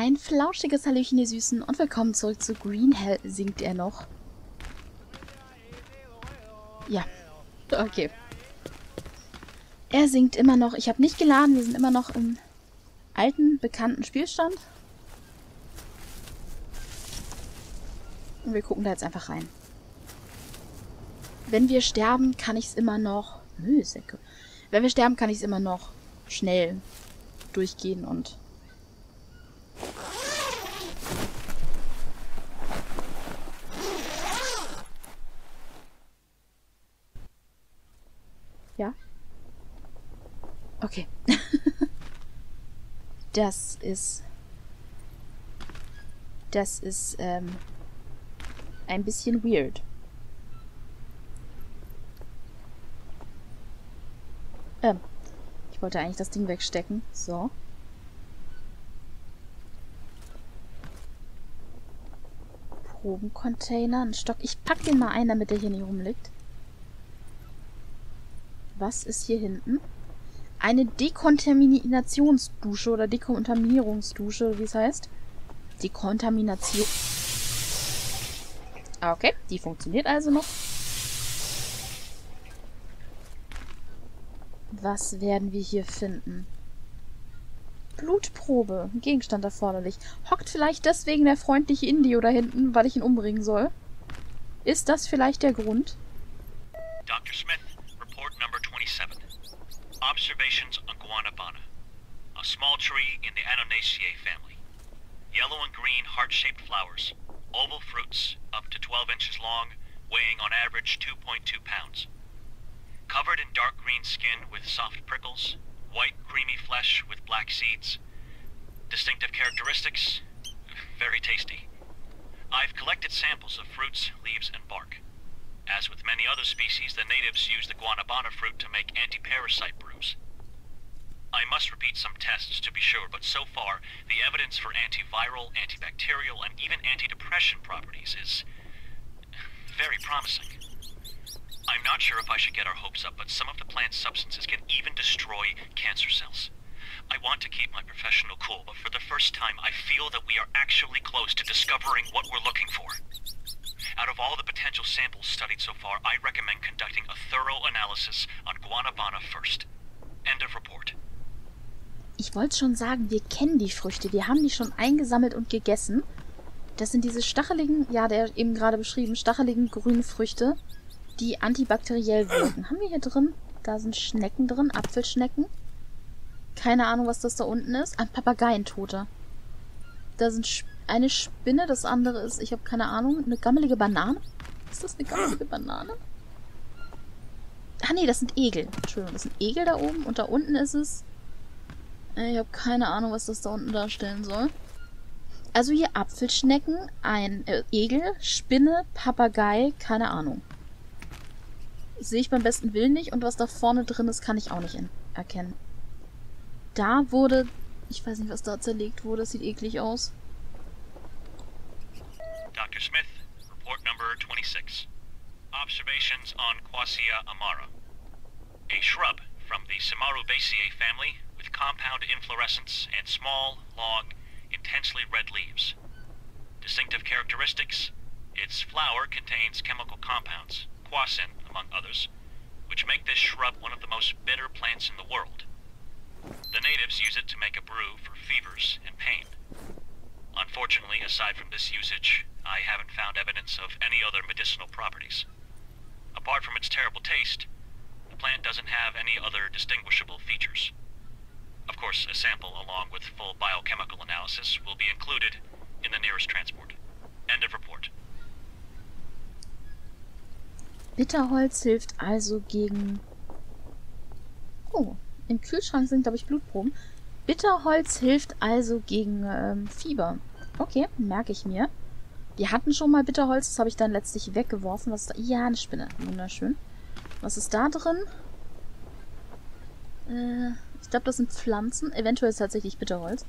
Ein flauschiges Hallöchen, ihr Süßen, und willkommen zurück zu Green Hell. Singt er noch? Ja, okay. Er singt immer noch. Ich habe nicht geladen, wir sind immer noch im alten, bekannten Spielstand. Und wir gucken da jetzt einfach rein. Wenn wir sterben, kann ich es immer noch... Mühsäcke. Wenn wir sterben, kann ich es immer noch schnell durchgehen und... Ja? Okay. Das ist ein bisschen weird. Ich wollte eigentlich das Ding wegstecken. So. Probencontainer, ein Stock. Ich pack den mal ein, damit der hier nicht rumliegt. Was ist hier hinten? Eine Dekontaminationsdusche oder Dekontaminierungsdusche, wie es heißt. Dekontamination. Okay, die funktioniert also noch. Was werden wir hier finden? Blutprobe. Ein Gegenstand erforderlich. Hockt vielleicht deswegen der freundliche Indio da hinten, weil ich ihn umbringen soll? Ist das vielleicht der Grund? Dr. Smith, report number 27. Observations on Guanabana. A small tree in the Anonaceae family. Yellow and green heart-shaped flowers. Oval fruits, up to 12 inches long, weighing on average 2.2 pounds. Covered in dark green skin with soft prickles, white creamy flesh with black seeds. Distinctive characteristics, very tasty. I've collected samples of fruits, leaves, and bark. As with many other species, the natives use the guanabana fruit to make anti-parasite brews. I must repeat some tests to be sure, but so far, the evidence for antiviral, antibacterial, and even antidepressant properties is very promising. I'm not sure if I should get our hopes up, but some of the plant's substances can even destroy cancer cells. I want to keep my professional cool, but for the first time, I feel that we are actually close to discovering what we're looking for. Out of all the potential samples studied so far, I recommend conducting a thorough analysis on Guanabana first. End of report. Ich wollte schon sagen, wir kennen die Früchte. Wir haben die schon eingesammelt und gegessen. Das sind diese stacheligen, ja, der eben gerade beschrieben, stacheligen grünen Früchte, die antibakteriell wirken. Haben wir hier drin? Da sind Schnecken drin, Apfelschnecken. Keine Ahnung, was das da unten ist. Ein Papageientoter. Da sind eine Spinne, das andere ist, ich habe keine Ahnung, eine gammelige Banane? Ist das eine gammelige Banane? Ah nee, das sind Egel. Entschuldigung, das sind Egel da oben und da unten ist es... Ich habe keine Ahnung, was das da unten darstellen soll. Also hier Apfelschnecken, ein Egel, Spinne, Papagei, keine Ahnung. Das sehe ich beim besten Willen nicht und was da vorne drin ist, kann ich auch nicht erkennen. Da wurde... Ich weiß nicht, was da zerlegt wurde, das sieht eklig aus. Dr. Smith, report number 26. Observations on Quassia amara. A shrub from the Samarubaceae family with compound inflorescence and small, long, intensely red leaves. Distinctive characteristics: its flower contains chemical compounds, quassin among others, which make this shrub one of the most bitter plants in the world. The natives use it to make a brew for fevers and pain. Unfortunately, aside from this usage, I haven't found evidence of any other medicinal properties. Apart from its terrible taste, the plant doesn't have any other distinguishable features. Of course, a sample along with full biochemical analysis will be included in the nearest transport. End of report. Bitterholz hilft also gegen... Oh, im Kühlschrank sind, glaube ich, Blutproben. Bitterholz hilft also gegen Fieber. Okay, merke ich mir. Wir hatten schon mal Bitterholz, das habe ich dann letztlich weggeworfen. Was ist da? Ja, eine Spinne. Wunderschön. Was ist da drin? Ich glaube, das sind Pflanzen. Eventuell ist es tatsächlich Bitterholz.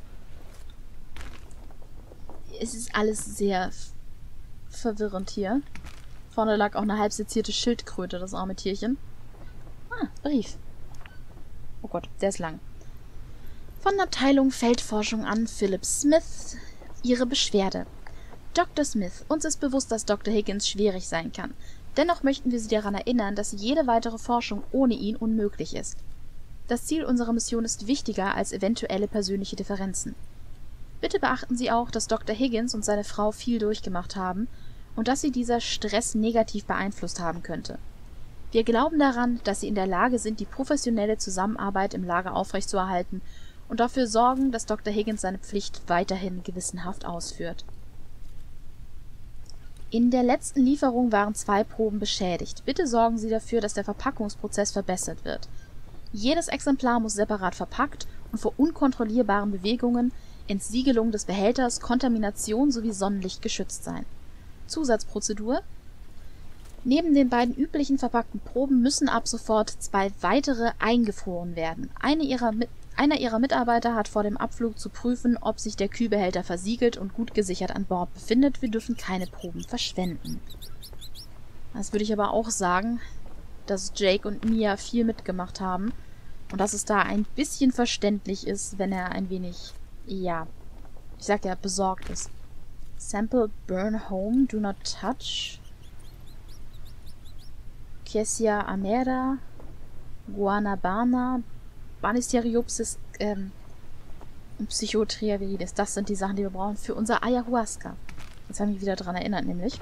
Es ist alles sehr verwirrend hier. Vorne lag auch eine halb sezierte Schildkröte, das arme Tierchen. Ah, Brief. Oh Gott, der ist lang. Von der Abteilung Feldforschung an Philip Smith. Ihre Beschwerde. Dr. Smith, uns ist bewusst, dass Dr. Higgins schwierig sein kann. Dennoch möchten wir Sie daran erinnern, dass jede weitere Forschung ohne ihn unmöglich ist. Das Ziel unserer Mission ist wichtiger als eventuelle persönliche Differenzen. Bitte beachten Sie auch, dass Dr. Higgins und seine Frau viel durchgemacht haben und dass sie dieser Stress negativ beeinflusst haben könnte. Wir glauben daran, dass Sie in der Lage sind, die professionelle Zusammenarbeit im Lager aufrechtzuerhalten und dafür sorgen, dass Dr. Higgins seine Pflicht weiterhin gewissenhaft ausführt. In der letzten Lieferung waren 2 Proben beschädigt. Bitte sorgen Sie dafür, dass der Verpackungsprozess verbessert wird. Jedes Exemplar muss separat verpackt und vor unkontrollierbaren Bewegungen, Entsiegelung des Behälters, Kontamination sowie Sonnenlicht geschützt sein. Zusatzprozedur: Neben den beiden üblichen verpackten Proben müssen ab sofort 2 weitere eingefroren werden. Einer Ihrer Mitarbeiter hat vor dem Abflug zu prüfen, ob sich der Kühlbehälter versiegelt und gut gesichert an Bord befindet. Wir dürfen keine Proben verschwenden. Das würde ich aber auch sagen, dass Jake und Mia viel mitgemacht haben und dass es da ein bisschen verständlich ist, wenn er ein wenig, ja, ich sag ja, besorgt ist. Sample burn home, do not touch. Kessia amera, guanabana, Banisteriopsis und Psychotriaviridis. Das sind die Sachen, die wir brauchen für unser Ayahuasca. Jetzt habe ich mich wieder daran erinnert, nämlich.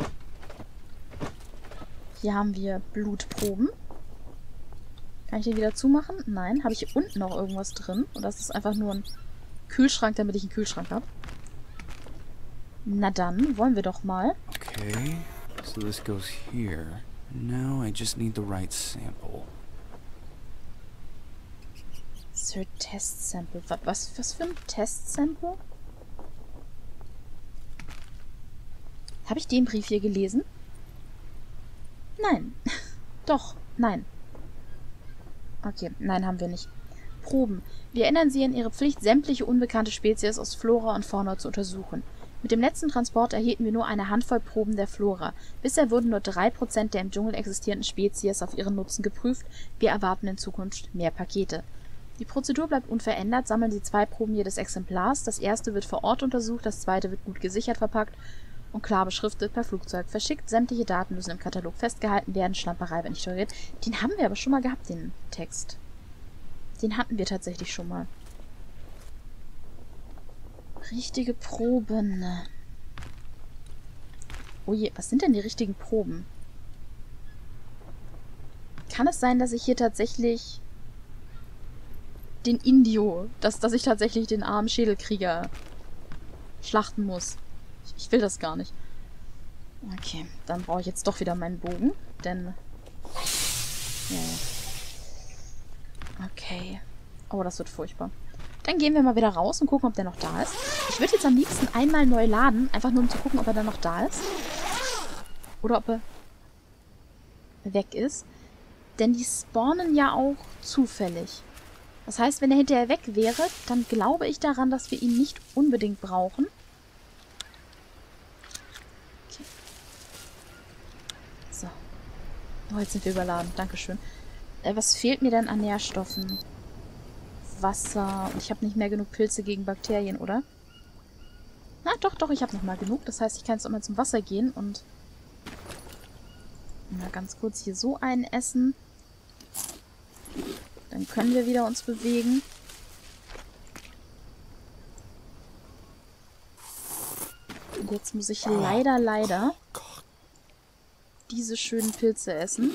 Hier haben wir Blutproben. Kann ich den wieder zumachen? Nein. Habe ich hier unten noch irgendwas drin? Und das ist einfach nur ein Kühlschrank, damit ich einen Kühlschrank habe. Na dann, wollen wir doch mal. Okay, so this goes here. Now I just need the right sample. Sir Test Sample. Was für ein Test Sample? Habe ich den Brief hier gelesen? Nein. Doch, nein. Okay, nein, haben wir nicht. Proben. Wir erinnern Sie an Ihre Pflicht, sämtliche unbekannte Spezies aus Flora und Fauna zu untersuchen. Mit dem letzten Transport erhielten wir nur eine Handvoll Proben der Flora. Bisher wurden nur 3% der im Dschungel existierenden Spezies auf ihren Nutzen geprüft. Wir erwarten in Zukunft mehr Pakete. Die Prozedur bleibt unverändert. Sammeln Sie 2 Proben jedes Exemplars. Das erste wird vor Ort untersucht, das zweite wird gut gesichert verpackt und klar beschriftet per Flugzeug verschickt. Sämtliche Daten müssen im Katalog festgehalten werden. Schlamperei wird nicht toleriert. Den haben wir aber schon mal gehabt, den Text. Den hatten wir tatsächlich schon mal. Richtige Proben. Oh je, was sind denn die richtigen Proben? Kann es sein, dass ich hier tatsächlich den Indio, dass ich tatsächlich den armen Schädelkrieger schlachten muss? Ich will das gar nicht. Okay, dann brauche ich jetzt doch wieder meinen Bogen, denn... Ja. Okay. Oh, das wird furchtbar. Dann gehen wir mal wieder raus und gucken, ob der noch da ist. Ich würde jetzt am liebsten einmal neu laden, einfach nur um zu gucken, ob er dann noch da ist. Oder ob er weg ist. Denn die spawnen ja auch zufällig. Das heißt, wenn er hinterher weg wäre, dann glaube ich daran, dass wir ihn nicht unbedingt brauchen. Okay. So. Oh, jetzt sind wir überladen. Dankeschön. Was fehlt mir denn an Nährstoffen? Wasser. Und ich habe nicht mehr genug Pilze gegen Bakterien, oder? Na, doch, ich habe noch mal genug. Das heißt, ich kann jetzt auch mal zum Wasser gehen und mal ganz kurz hier so einen essen. Dann können wir wieder uns bewegen. Und jetzt muss ich leider diese schönen Pilze essen.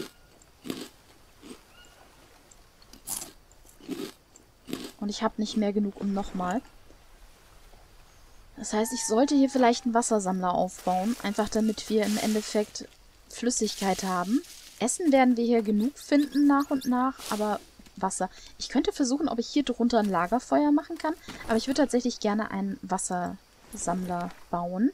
Und ich habe nicht mehr genug, um nochmal. Das heißt, ich sollte hier vielleicht einen Wassersammler aufbauen. Einfach damit wir im Endeffekt Flüssigkeit haben. Essen werden wir hier genug finden nach und nach, aber Wasser. Ich könnte versuchen, ob ich hier drunter ein Lagerfeuer machen kann. Aber ich würde tatsächlich gerne einen Wassersammler bauen.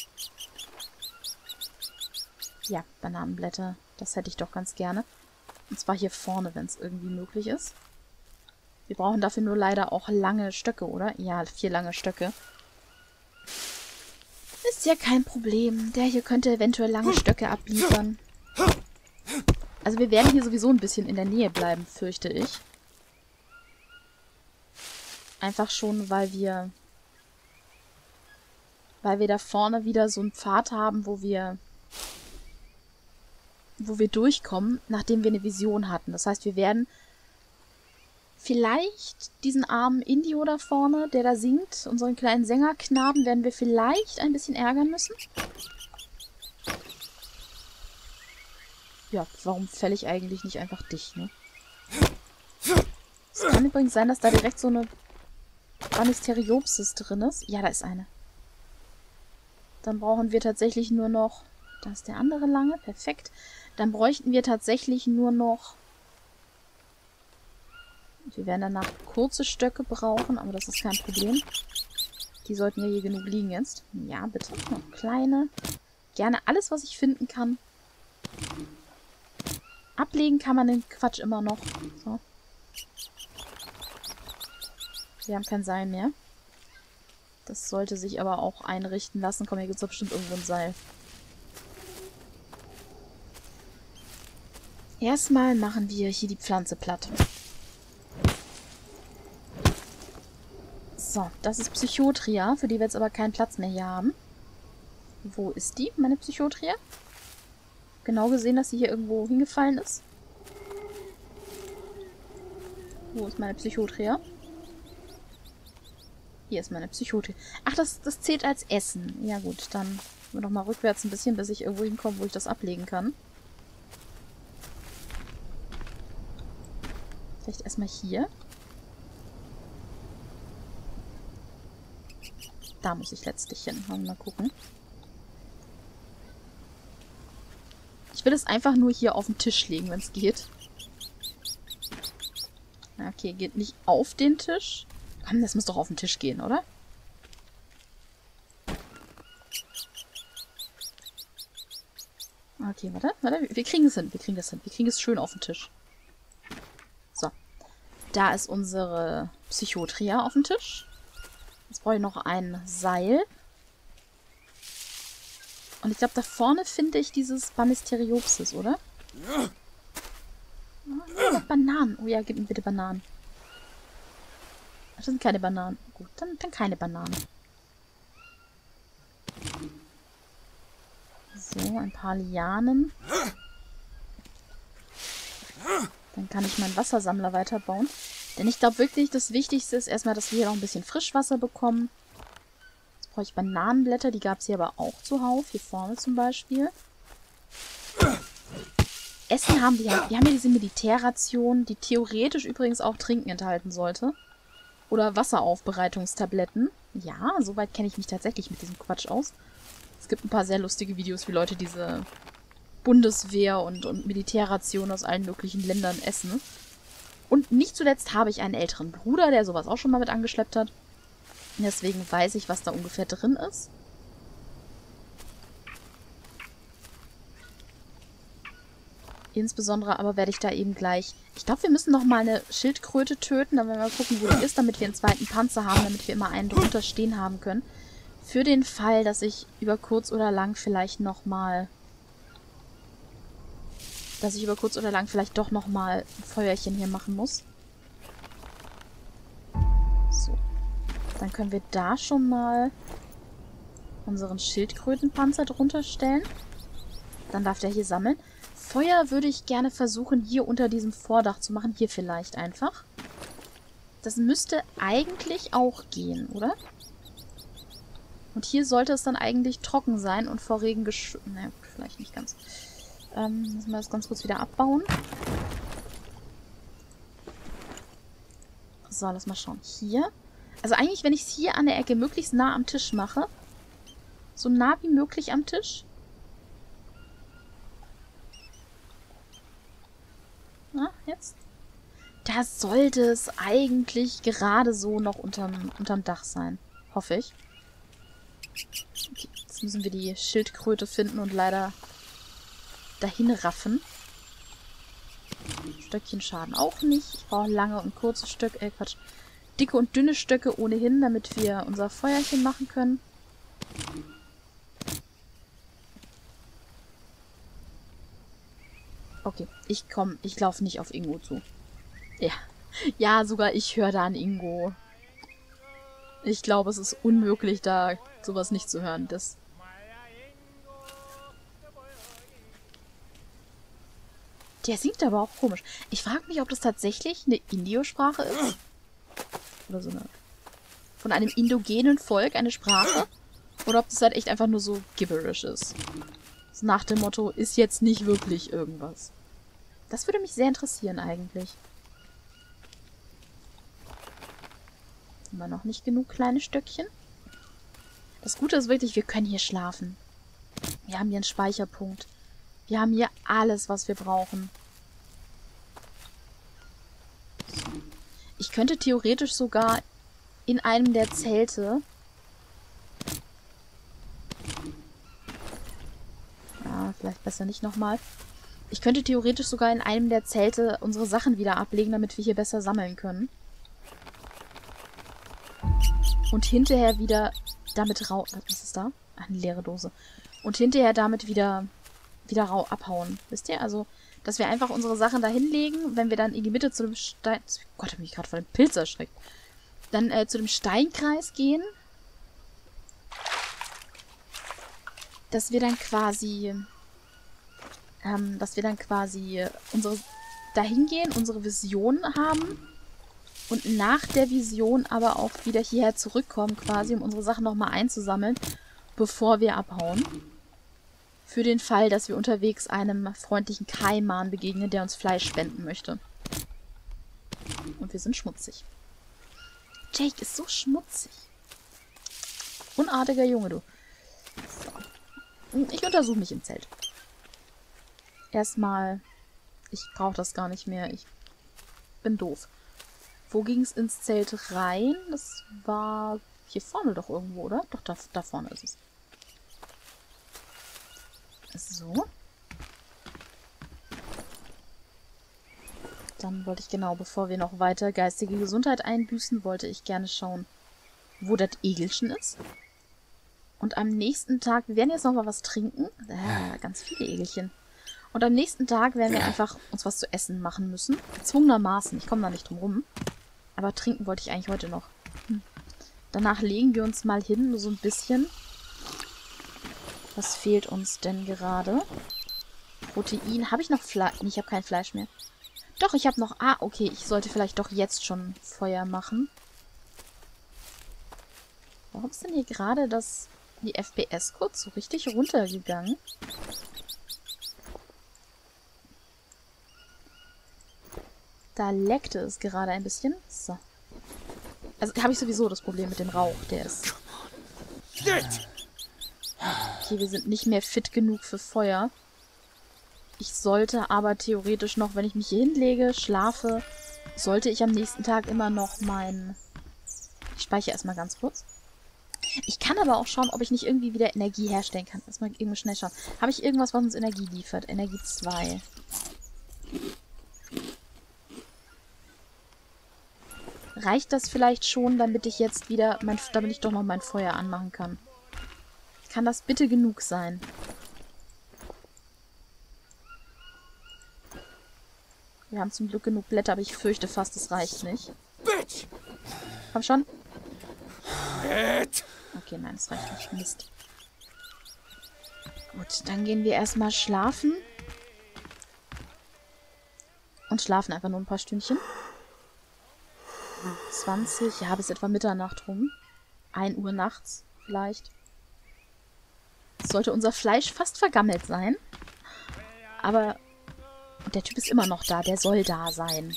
Ja, Bananenblätter. Das hätte ich doch ganz gerne. Und zwar hier vorne, wenn es irgendwie möglich ist. Wir brauchen dafür nur leider auch lange Stöcke, oder? Ja, 4 lange Stöcke. Ist ja kein Problem. Der hier könnte eventuell lange Stöcke abliefern. Also wir werden hier sowieso ein bisschen in der Nähe bleiben, fürchte ich. Einfach schon, weil wir da vorne wieder so einen Pfad haben, wo wir durchkommen, nachdem wir eine Vision hatten. Das heißt, wir werden vielleicht diesen armen Indio da vorne, der da singt, unseren kleinen Sängerknaben, werden wir vielleicht ein bisschen ärgern müssen. Ja, warum fälle ich eigentlich nicht einfach dich, ne? Es kann übrigens sein, dass da direkt so eine Banisteriopsis drin ist. Ja, da ist eine. Dann brauchen wir tatsächlich nur noch... Da ist der andere lange. Perfekt. Dann bräuchten wir tatsächlich nur noch... Wir werden danach kurze Stöcke brauchen, aber das ist kein Problem. Die sollten ja hier genug liegen jetzt. Ja, bitte. Noch kleine. Gerne alles, was ich finden kann. Ablegen kann man den Quatsch immer noch. So. Wir haben kein Seil mehr. Das sollte sich aber auch einrichten lassen. Komm, hier gibt es doch bestimmt irgendwo ein Seil. Erstmal machen wir hier die Pflanze platt. So, das ist Psychotria, für die wir jetzt aber keinen Platz mehr hier haben. Wo ist die, meine Psychotria? Genau gesehen, dass sie hier irgendwo hingefallen ist. Wo ist meine Psychotria? Hier ist meine Psychotria. Ach, das zählt als Essen. Ja gut, dann gehen wir doch mal rückwärts ein bisschen, bis ich irgendwo hinkomme, wo ich das ablegen kann. Vielleicht erstmal hier. Da muss ich letztlich hin. Mal gucken. Ich will es einfach nur hier auf den Tisch legen, wenn es geht. Okay, geht nicht auf den Tisch. Komm, das muss doch auf den Tisch gehen, oder? Okay, warte. Wir kriegen es hin. Wir kriegen es schön auf den Tisch. So. Da ist unsere Psychotria auf dem Tisch. Jetzt brauche ich noch ein Seil. Und ich glaube, da vorne finde ich dieses Banisteriopsis, oder? Oh, Bananen. Oh ja, gib mir bitte Bananen. Das sind keine Bananen. Gut, dann keine Bananen. So, ein paar Lianen. Dann kann ich meinen Wassersammler weiterbauen. Denn ich glaube wirklich, das Wichtigste ist erstmal, dass wir hier noch ein bisschen Frischwasser bekommen. Jetzt brauche ich Bananenblätter. Die gab es hier aber auch zuhauf. Hier vorne zum Beispiel. Essen haben wir ja. Wir haben ja diese Militärration, die theoretisch übrigens auch Trinken enthalten sollte. Oder Wasseraufbereitungstabletten. Ja, soweit kenne ich mich tatsächlich mit diesem Quatsch aus. Es gibt ein paar sehr lustige Videos, wie Leute diese Bundeswehr und Militärration aus allen möglichen Ländern essen. Und nicht zuletzt habe ich einen älteren Bruder, der sowas auch schon mal mit angeschleppt hat. Deswegen weiß ich, was da ungefähr drin ist. Insbesondere aber werde ich da eben gleich... Ich glaube, wir müssen noch mal eine Schildkröte töten. Dann werden wir mal gucken, wo die ist, damit wir einen zweiten Panzer haben, damit wir immer einen drunter stehen haben können. Für den Fall, dass ich über kurz oder lang vielleicht noch mal... doch noch mal ein Feuerchen hier machen muss. So. Dann können wir da schon mal unseren Schildkrötenpanzer drunter stellen. Dann darf der hier sammeln. Feuer würde ich gerne versuchen, hier unter diesem Vordach zu machen. Hier vielleicht einfach. Das müsste eigentlich auch gehen, oder? Und hier sollte es dann eigentlich trocken sein und vor Regen geschützt. Naja, vielleicht nicht ganz. Müssen wir das ganz kurz wieder abbauen. So, lass mal schauen. Hier. Also eigentlich, wenn ich es hier an der Ecke möglichst nah am Tisch mache. So nah wie möglich am Tisch. Na, jetzt? Da sollte es eigentlich gerade so noch unterm Dach sein. Hoffe ich. Okay, jetzt müssen wir die Schildkröte finden und leider dahin raffen. Stöckchen schaden auch nicht. Ich brauche lange und kurze Stöcke. Quatsch. Dicke und dünne Stöcke ohnehin, damit wir unser Feuerchen machen können. Okay, ich laufe nicht auf Ingo zu. Ja. Ja, sogar ich höre da an Ingo. Ich glaube, es ist unmöglich, da sowas nicht zu hören. Der singt aber auch komisch. Ich frage mich, ob das tatsächlich eine Indio-Sprache ist. Oder so eine... Von einem indogenen Volk eine Sprache. Oder ob das halt echt einfach nur so gibberish ist. So nach dem Motto, ist jetzt nicht wirklich irgendwas. Das würde mich sehr interessieren eigentlich. Immer noch nicht genug kleine Stöckchen. Das Gute ist wirklich, wir können hier schlafen. Wir haben hier einen Speicherpunkt. Wir haben hier alles, was wir brauchen. Ich könnte theoretisch sogar in einem der Zelte... Ja, vielleicht besser nicht nochmal. Ich könnte theoretisch sogar in einem der Zelte unsere Sachen wieder ablegen, damit wir hier besser sammeln können. Und hinterher wieder damit Was ist da? Ach, eine leere Dose. Und hinterher damit wieder abhauen. Wisst ihr? Also, dass wir einfach unsere Sachen da hinlegen, wenn wir dann in die Mitte zu dem Stein... Gott, hab mich gerade vor dem Pilz erschreckt. Dann zu dem Steinkreis gehen. Dass wir dann quasi dahin gehen, unsere Vision haben und nach der Vision aber auch wieder hierher zurückkommen, quasi, um unsere Sachen nochmal einzusammeln, bevor wir abhauen. Für den Fall, dass wir unterwegs einem freundlichen Kaiman begegnen, der uns Fleisch spenden möchte. Und wir sind schmutzig. Jake ist so schmutzig. Unartiger Junge, du. So. Ich untersuche mich im Zelt. Erstmal, ich brauche das gar nicht mehr. Ich bin doof. Wo ging es ins Zelt rein? Das war hier vorne doch irgendwo, oder? Doch, da vorne ist es. So. Dann wollte ich genau, bevor wir noch weiter geistige Gesundheit einbüßen, wollte ich gerne schauen, wo das Egelchen ist. Und am nächsten Tag, wir werden jetzt noch mal was trinken. Ganz viele Egelchen. Und am nächsten Tag werden wir einfach uns was zu essen machen müssen. Gezwungenermaßen. Ich komme da nicht drum rum. Aber trinken wollte ich eigentlich heute noch. Danach legen wir uns mal hin, nur so ein bisschen. Was fehlt uns denn gerade? Protein. Habe ich noch Fleisch? Nee, ich habe kein Fleisch mehr. Doch, ich habe noch... Ah, okay. Ich sollte vielleicht doch jetzt schon Feuer machen. Warum ist denn hier gerade die FPS kurz so richtig runtergegangen? Da leckte es gerade ein bisschen. So. Also habe ich sowieso das Problem mit dem Rauch. Der ist... Okay, wir sind nicht mehr fit genug für Feuer. Ich sollte aber theoretisch noch, wenn ich mich hier hinlege, schlafe, sollte ich am nächsten Tag immer noch Ich speichere erstmal ganz kurz. Ich kann aber auch schauen, ob ich nicht irgendwie wieder Energie herstellen kann. Erstmal irgendwo schnell schauen. Habe ich irgendwas, was uns Energie liefert? Energie 2. Reicht das vielleicht schon, damit ich jetzt wieder damit ich doch noch mein Feuer anmachen kann? Kann das bitte genug sein? Wir haben zum Glück genug Blätter, aber ich fürchte fast, es reicht nicht. Komm schon. Okay, nein, es reicht nicht. Mist. Gut, dann gehen wir erstmal schlafen. Und schlafen einfach nur ein paar Stündchen. 20, ja, bis etwa Mitternacht rum. 1 Uhr nachts vielleicht. Sollte unser Fleisch fast vergammelt sein. Aber der Typ ist immer noch da. Der soll da sein.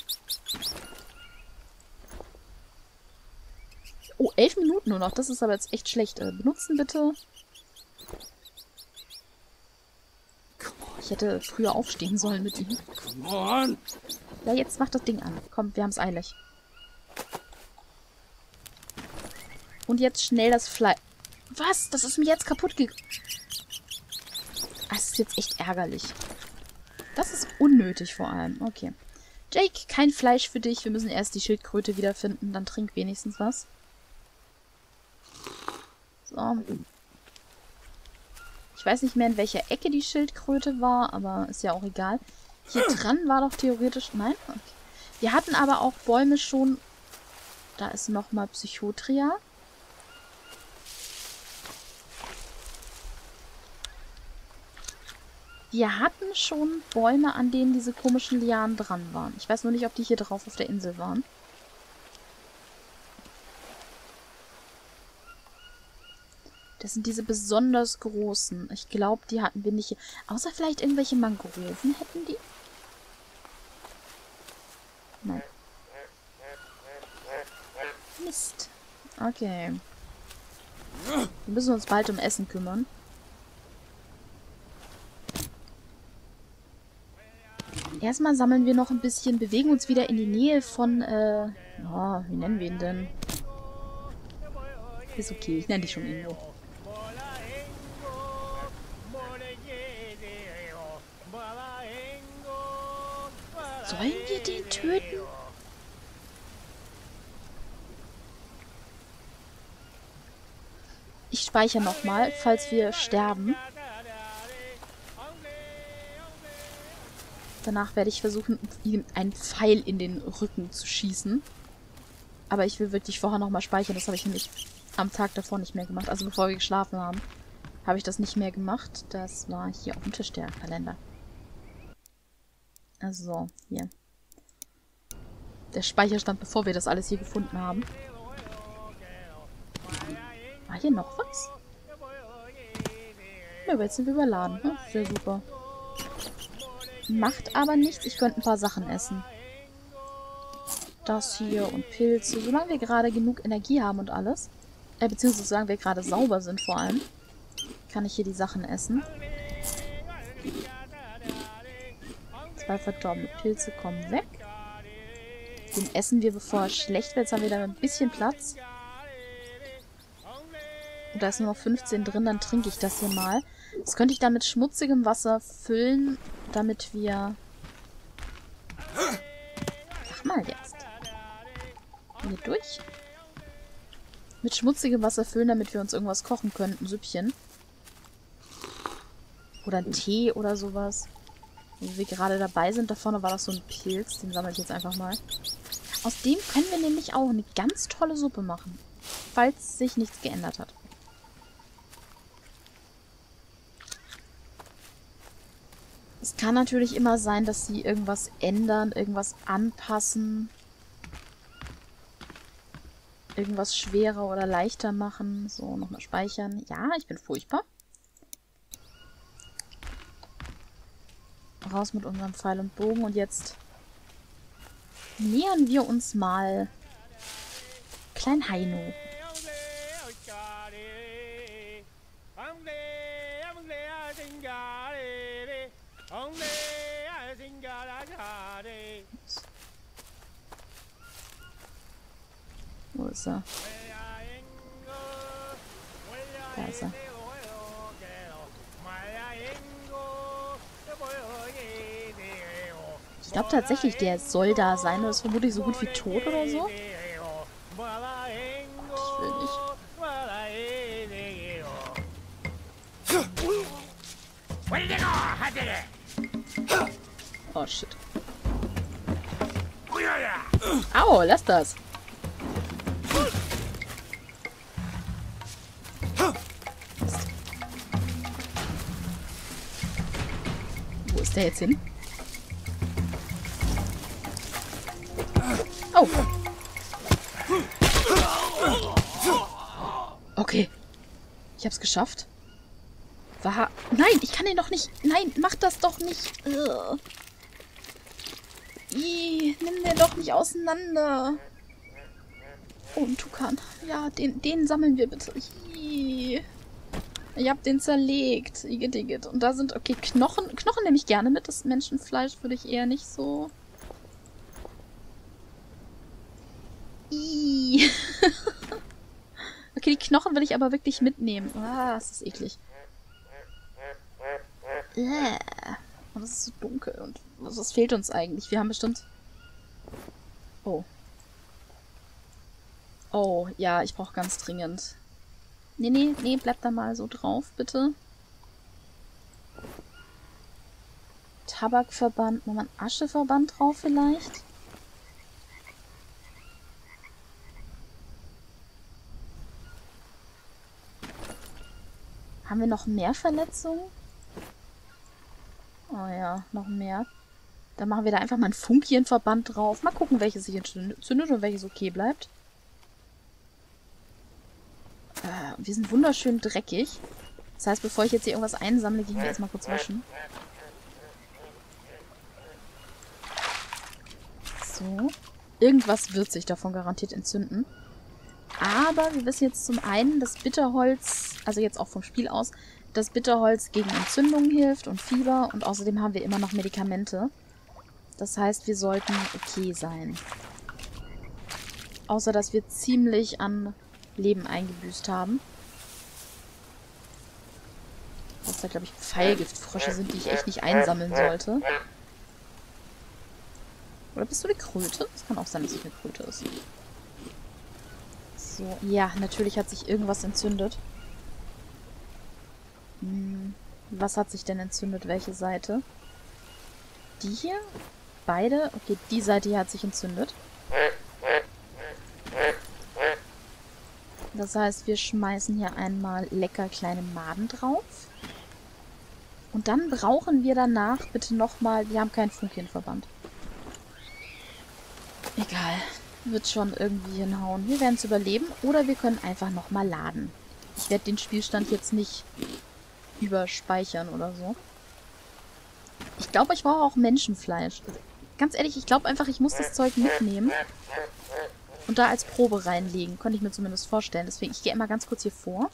Oh, 11 Minuten nur noch. Das ist aber jetzt echt schlecht. Benutzen bitte. Ich hätte früher aufstehen sollen mit ihm. Ja, jetzt macht das Ding an. Komm, wir haben es eilig. Und jetzt schnell das Fleisch... Was? Das ist mir jetzt kaputt gegangen. Das ist jetzt echt ärgerlich. Das ist unnötig vor allem. Okay. Jake, kein Fleisch für dich. Wir müssen erst die Schildkröte wiederfinden. Dann trink wenigstens was. So. Ich weiß nicht mehr, in welcher Ecke die Schildkröte war, aber ist ja auch egal. Hier dran war doch theoretisch... Nein? Okay. Wir hatten aber auch Bäume schon... Da ist nochmal Psychotria. Wir hatten schon Bäume, an denen diese komischen Lianen dran waren. Ich weiß nur nicht, ob die hier drauf auf der Insel waren. Das sind diese besonders großen. Ich glaube, die hatten wir nicht hier. Außer vielleicht irgendwelche Mangroven hätten die. Nein. Mist. Okay. Wir müssen uns bald um Essen kümmern. Erstmal sammeln wir noch ein bisschen, bewegen uns wieder in die Nähe von, oh, wie nennen wir ihn denn? Ist okay, ich nenne dich schon Ingo. Sollen wir den töten? Ich speichere nochmal, falls wir sterben. Danach werde ich versuchen, ihm einen Pfeil in den Rücken zu schießen. Aber ich will wirklich vorher nochmal speichern. Das habe ich nämlich am Tag davor nicht mehr gemacht. Also bevor wir geschlafen haben, habe ich das nicht mehr gemacht. Das war hier auf dem Tisch, der Kalender. Also, hier. Der Speicherstand, bevor wir das alles hier gefunden haben. War hier noch was? Ja, aber jetzt sind wir überladen. Ne? Sehr super. Macht aber nichts. Ich könnte ein paar Sachen essen. Das hier und Pilze. Solange wir gerade genug Energie haben und alles. Beziehungsweise solange wir gerade sauber sind vor allem. Kann ich hier die Sachen essen. 2 verdorbene Pilze kommen weg. Den essen wir, bevor er schlecht wird. Jetzt haben wir da ein bisschen Platz. Und da ist nur noch 15 drin. Dann trinke ich das hier mal. Das könnte ich dann mit schmutzigem Wasser füllen, damit wir... Sag mal jetzt. Hier durch. Mit schmutzigem Wasser füllen, damit wir uns irgendwas kochen können. Ein Süppchen. Oder ein Tee oder sowas. Wo wir gerade dabei sind. Da vorne war das so ein Pilz. Den sammle ich jetzt einfach mal. Aus dem können wir nämlich auch eine ganz tolle Suppe machen. Falls sich nichts geändert hat. Es kann natürlich immer sein, dass sie irgendwas ändern, irgendwas anpassen. Irgendwas schwerer oder leichter machen. So, nochmal speichern. Ja, ich bin furchtbar. Raus mit unserem Pfeil und Bogen. Und jetzt nähern wir uns mal Klein Heino. Wo ist er? Da ist er. Ich glaube tatsächlich, der soll da sein. Das ist vermutlich so gut wie tot oder so. Ich will nicht. Oh, shit. Au, lass das. Wo ist der jetzt hin? Oh. Okay. Ich hab's geschafft. War... Nein, ich kann den doch nicht... Nein, mach das doch nicht. Nimm den doch nicht auseinander. Oh, ein Tukan. Ja, den sammeln wir bitte. Ich hab den zerlegt. Igitt. Und da sind... Okay, Knochen. Knochen nehme ich gerne mit. Das Menschenfleisch würde ich eher nicht so... Okay, die Knochen will ich aber wirklich mitnehmen. Ah, das ist eklig. Und es ist so dunkel. Und was fehlt uns eigentlich? Wir haben bestimmt... Oh. Oh, ja, ich brauche ganz dringend... Nee, bleib da mal so drauf, bitte. Tabakverband. Machen wir einen Ascheverband drauf vielleicht? Haben wir noch mehr Verletzungen? Oh ja, noch mehr. Dann machen wir da einfach mal einen Funkienverband drauf. Mal gucken, welches sich entzündet und welches okay bleibt. Wir sind wunderschön dreckig. Das heißt, bevor ich jetzt hier irgendwas einsammle, gehen wir erstmal kurz waschen. So. Irgendwas wird sich davon garantiert entzünden. Aber wir wissen jetzt zum einen, dass Bitterholz, also jetzt auch vom Spiel aus, dass Bitterholz gegen Entzündungen hilft und Fieber. Und außerdem haben wir immer noch Medikamente. Das heißt, wir sollten okay sein. Außer, dass wir ziemlich an Leben eingebüßt haben. Was da, glaube ich, Pfeilgiftfrösche sind, die ich echt nicht einsammeln sollte. Oder bist du eine Kröte? Es kann auch sein, dass es eine Kröte ist. So, ja, natürlich hat sich irgendwas entzündet. Was hat sich denn entzündet? Welche Seite? Die hier? Beide? Okay, die Seite hier hat sich entzündet. Das heißt, wir schmeißen hier einmal lecker kleine Maden drauf. Und dann brauchen wir danach bitte nochmal... Wir haben keinen Funkienverband. Egal. Wird schon irgendwie hinhauen. Wir werden es überleben. Oder wir können einfach nochmal laden. Ich werde den Spielstand jetzt nicht überspeichern oder so. Ich glaube, ich brauche auch Menschenfleisch. Ganz ehrlich, ich glaube einfach, ich muss das Zeug mitnehmen. Und da als Probe reinlegen. Konnte ich mir zumindest vorstellen. Deswegen, ich gehe immer ganz kurz hier vor.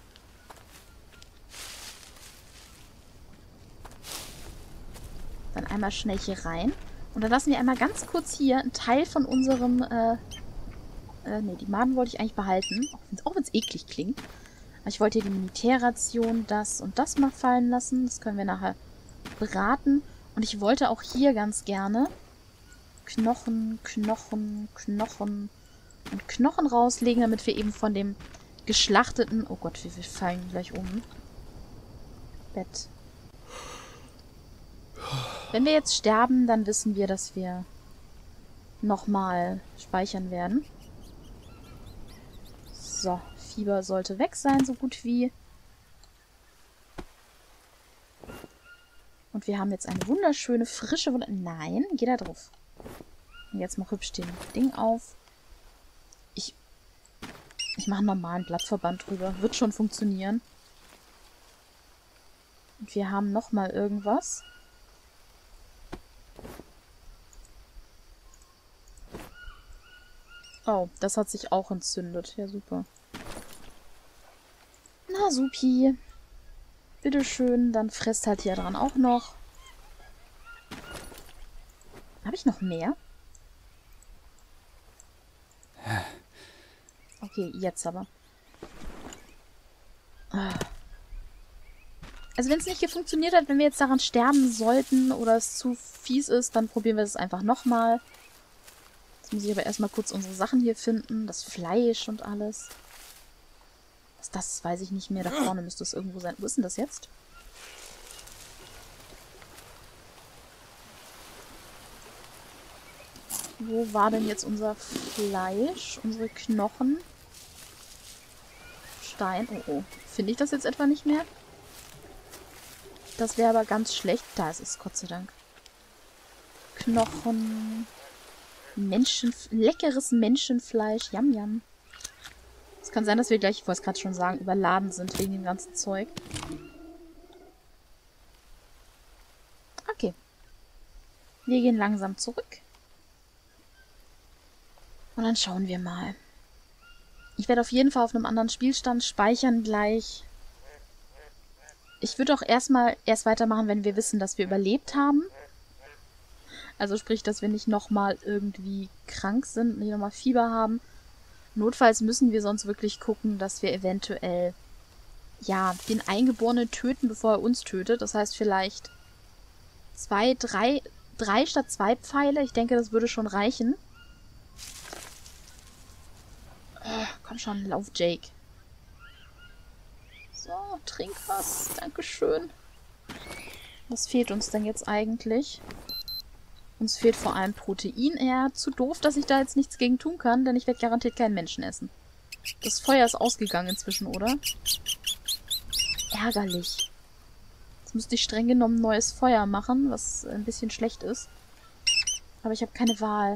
Dann einmal schnell hier rein. Und dann lassen wir einmal ganz kurz hier einen Teil von unserem... ne, die Maden wollte ich eigentlich behalten. Auch wenn es eklig klingt. Aber ich wollte hier die Militärration, das und das mal fallen lassen. Das können wir nachher braten. Und ich wollte auch hier ganz gerne Knochen und Knochen rauslegen, damit wir eben von dem geschlachteten... Oh Gott, wir fallen gleich um. Bett. Wenn wir jetzt sterben, dann wissen wir, dass wir nochmal speichern werden. So, Fieber sollte weg sein, so gut wie. Und wir haben jetzt eine wunderschöne, frische... Nein, geh da drauf. Und jetzt mal hübsch den Ding auf. Ich mache einen normalen Blattverband drüber. Wird schon funktionieren. Und wir haben nochmal irgendwas. Oh, das hat sich auch entzündet. Ja, super. Na, supi. Bitteschön, dann frisst halt hier dran auch noch. Habe ich noch mehr? Okay, jetzt aber. Also wenn es nicht funktioniert hat, wenn wir jetzt daran sterben sollten oder es zu fies ist, dann probieren wir es einfach nochmal. Jetzt muss ich aber erstmal kurz unsere Sachen hier finden. Das Fleisch und alles. Was das ist, weiß ich nicht mehr. Da vorne müsste es irgendwo sein. Wo ist denn das jetzt? Wo war denn jetzt unser Fleisch? Unsere Knochen? Stein. Oh, oh. Finde ich das jetzt etwa nicht mehr? Das wäre aber ganz schlecht. Da ist es, Gott sei Dank. Knochen. Leckeres Menschenfleisch. Yum, yum. Es kann sein, dass wir gleich, ich wollte es gerade schon sagen, überladen sind wegen dem ganzen Zeug. Okay. Wir gehen langsam zurück. Und dann schauen wir mal. Ich werde auf jeden Fall auf einem anderen Spielstand speichern gleich. Ich würde auch erst weitermachen, wenn wir wissen, dass wir überlebt haben. Also sprich, dass wir nicht nochmal irgendwie krank sind, nicht nochmal Fieber haben. Notfalls müssen wir sonst wirklich gucken, dass wir eventuell, ja, den Eingeborenen töten, bevor er uns tötet. Das heißt vielleicht 3 statt 2 Pfeile. Ich denke, das würde schon reichen. Komm schon, lauf, Jake. So, trink was. Dankeschön. Was fehlt uns denn jetzt eigentlich? Uns fehlt vor allem Protein. Ja, zu doof, dass ich da jetzt nichts gegen tun kann, denn ich werde garantiert keinen Menschen essen. Das Feuer ist ausgegangen inzwischen, oder? Ärgerlich. Jetzt müsste ich streng genommen neues Feuer machen, was ein bisschen schlecht ist. Aber ich habe keine Wahl.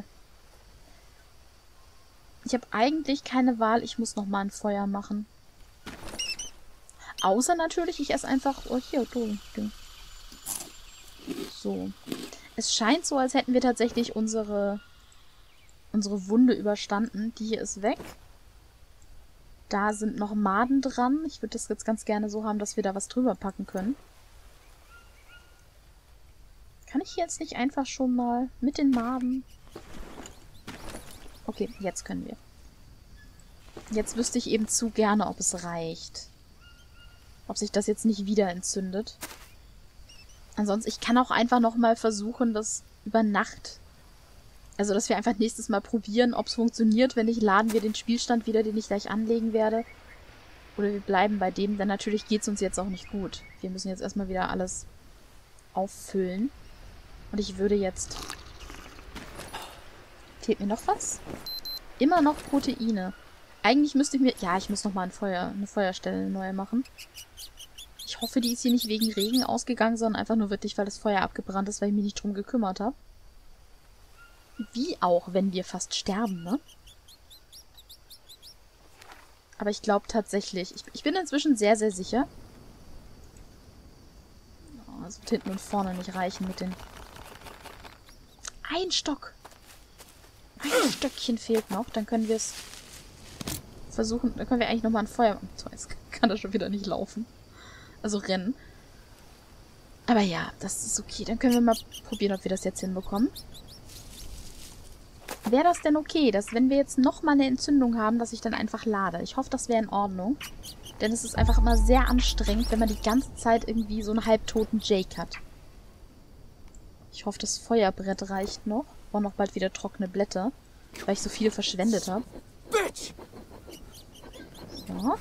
Ich habe eigentlich keine Wahl. Ich muss nochmal ein Feuer machen. Außer natürlich, ich esse einfach... Oh, hier, du. So. Es scheint so, als hätten wir tatsächlich unsere Wunde überstanden. Die hier ist weg. Da sind noch Maden dran. Ich würde das jetzt ganz gerne so haben, dass wir da was drüber packen können. Kann ich jetzt nicht einfach schon mal mit den Maden... Okay, jetzt können wir. Jetzt wüsste ich eben zu gerne, ob es reicht. Ob sich das jetzt nicht wieder entzündet. Ansonsten, ich kann auch einfach nochmal versuchen, das über Nacht... Also, dass wir einfach nächstes Mal probieren, ob es funktioniert. Wenn nicht, laden wir den Spielstand wieder, den ich gleich anlegen werde. Oder wir bleiben bei dem, denn natürlich geht es uns jetzt auch nicht gut. Wir müssen jetzt erstmal wieder alles auffüllen. Und ich würde jetzt... Fehlt mir noch was? Immer noch Proteine. Eigentlich müsste ich mir... Ja, ich muss nochmal eine Feuerstelle neu machen. Ich hoffe, die ist hier nicht wegen Regen ausgegangen, sondern einfach nur wirklich, weil das Feuer abgebrannt ist, weil ich mich nicht drum gekümmert habe. Wie auch, wenn wir fast sterben, ne? Aber ich glaube tatsächlich... Ich bin inzwischen sehr, sehr sicher. Oh, das wird hinten und vorne nicht reichen mit den... Ein Stock! Ein Stöckchen fehlt noch. Dann können wir es versuchen... Dann können wir eigentlich nochmal ein Feuer... So, jetzt kann das schon wieder nicht laufen. Also rennen. Aber ja, das ist okay. Dann können wir mal probieren, ob wir das jetzt hinbekommen. Wäre das denn okay, dass wenn wir jetzt nochmal eine Entzündung haben, dass ich dann einfach lade? Ich hoffe, das wäre in Ordnung. Denn es ist einfach immer sehr anstrengend, wenn man die ganze Zeit irgendwie so einen halbtoten Jake hat. Ich hoffe, das Feuerbrett reicht noch. Ich brauche noch bald wieder trockene Blätter, weil ich so viel verschwendet habe. So.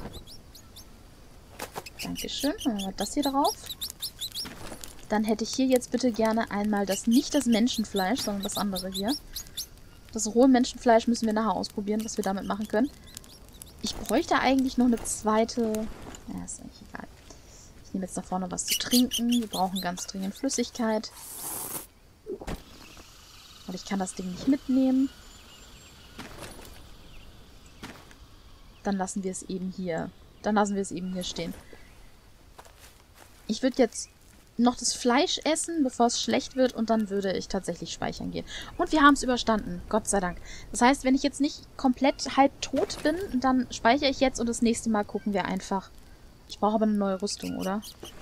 Dankeschön. Dann machen wir das hier drauf. Dann hätte ich hier jetzt bitte gerne einmal nicht das Menschenfleisch, sondern das andere hier. Das rohe Menschenfleisch müssen wir nachher ausprobieren, was wir damit machen können. Ich bräuchte eigentlich noch eine zweite... Ja, ist eigentlich egal. Ich nehme jetzt da vorne was zu trinken. Wir brauchen ganz dringend Flüssigkeit. Und ich kann das Ding nicht mitnehmen. Dann lassen wir es eben hier. Stehen. Ich würde jetzt noch das Fleisch essen, bevor es schlecht wird, und dann würde ich tatsächlich speichern gehen. Und wir haben es überstanden, Gott sei Dank. Das heißt, wenn ich jetzt nicht komplett halb tot bin, dann speichere ich jetzt und das nächste Mal gucken wir einfach. Ich brauche aber eine neue Rüstung, oder?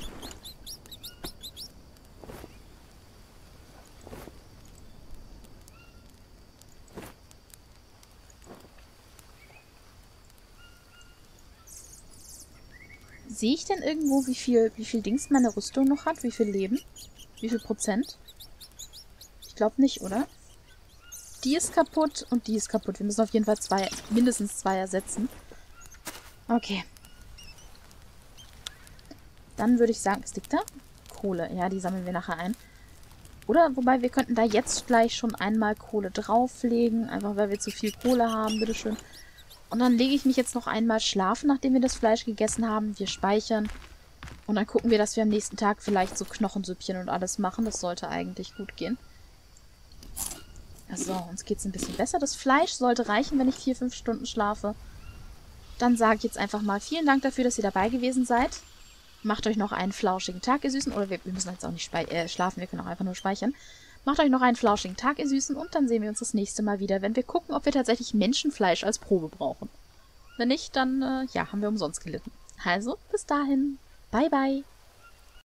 Sehe ich denn irgendwo, wie viel Dings meine Rüstung noch hat? Wie viel Leben? Wie viel Prozent? Ich glaube nicht, oder? Die ist kaputt und die ist kaputt. Wir müssen auf jeden Fall mindestens zwei ersetzen. Okay. Dann würde ich sagen, was liegt da? Kohle. Ja, die sammeln wir nachher ein. Oder, wobei, wir könnten da jetzt gleich schon einmal Kohle drauflegen. Einfach, weil wir zu viel Kohle haben. Bitteschön. Und dann lege ich mich jetzt noch einmal schlafen, nachdem wir das Fleisch gegessen haben. Wir speichern. Und dann gucken wir, dass wir am nächsten Tag vielleicht so Knochensüppchen und alles machen. Das sollte eigentlich gut gehen. So, uns geht es ein bisschen besser. Das Fleisch sollte reichen, wenn ich 4-5 Stunden schlafe. Dann sage ich jetzt einfach mal vielen Dank dafür, dass ihr dabei gewesen seid. Macht euch noch einen flauschigen Tag, ihr Süßen. Oder wir müssen jetzt auch nicht schlafen, wir können auch einfach nur speichern. Macht euch noch einen flauschigen Tag, ihr Süßen, und dann sehen wir uns das nächste Mal wieder, wenn wir gucken, ob wir tatsächlich Menschenfleisch als Probe brauchen. Wenn nicht, dann, ja, haben wir umsonst gelitten. Also, bis dahin. Bye, bye.